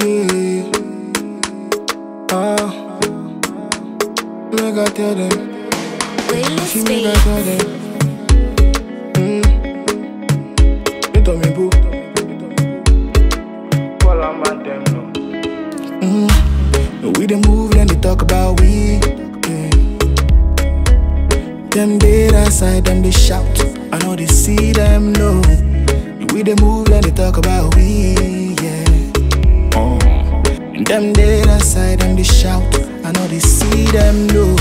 Yeah. Make I tell them. She make I tell them. You told me boo. Call on my them no. We dey move then they talk about we. Yeah. Them dead outside, them they shout. I know they see them no. We dey move then they talk about we. Yeah. Them dead outside, them they shout. I know they see them no.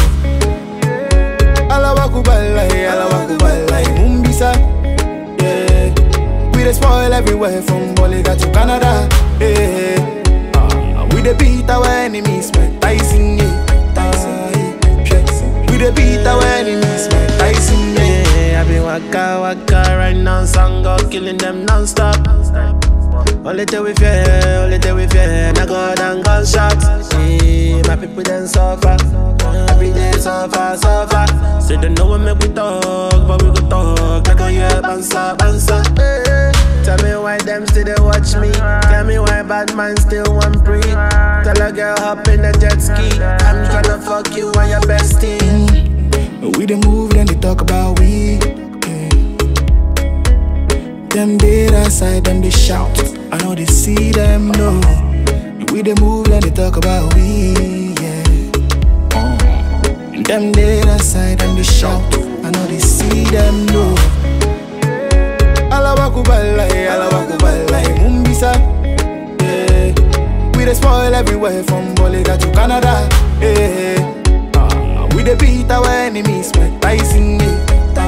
Alawakubalai, Mumbisa. Yeah. We dey spoil everywhere from Boliga to Canada. Yeah. We dey beat our enemies, Mike Tyson. Yeah. We dey beat our enemies, Mike Tyson. Yeah. I been waka right now, Sango killing them non-stop. Only day we fear, na God and gunshots. Yeah, my people then suffer, every day suffer. Say they know we make we talk, but we go talk like a year bansa. Hey, tell me why them still they watch me. Tell me why bad man still want free. Tell a girl hop in a jet ski. I'm tryna fuck you and your bestie. We dey move then they talk about we. Them dead outside, them they shout. I know they see them no. We dey move then they talk about we. Yeah. Them dead outside, them they shout. I know they see them no. Alawakubalai, Mumbisa. Yeah. We dey spoil everywhere from Boliga to Canada. Yeah. We dey beat our enemies, Mike Tyson. Yeah.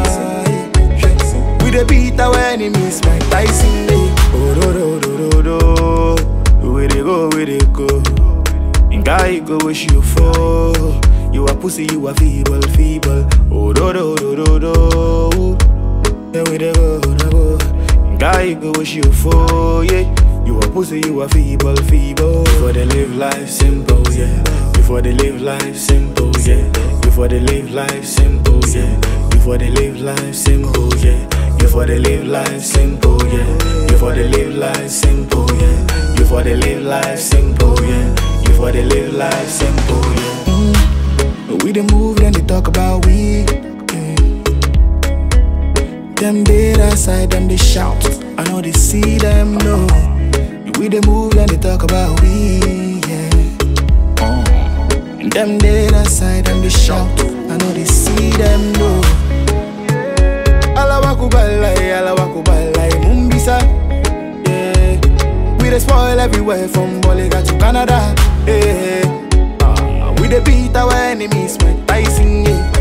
We dey beat our enemies, Mike Tyson. Oh do do do do do. Where they go, where they go. In guy go wish you for. You a pussy, you a feeble. Oh do do do do do. Yeah, where they go, they go. In guy go wish you for. Yeah, you a pussy, you a feeble. Before they live life simple, yeah. Before they live life simple, yeah. Before they live life simple, yeah. Before they live life simple, yeah. Before they live life simple, yeah. Before they live life simple, yeah. Before they live life simple, yeah. Before they live life simple, yeah. We dey move then they talk about we. Yeah. Them dead outside, them they shout. I know they see them no. We dey move then they talk about we. Yeah. Them dead outside, them they shout. I know they see them no. Alawakubalai, Mumbisa. Yeah. We dey spoil everywhere from Boliga to Canada. Yeah. We dey beat our enemies, Mike Tyson. Yeah.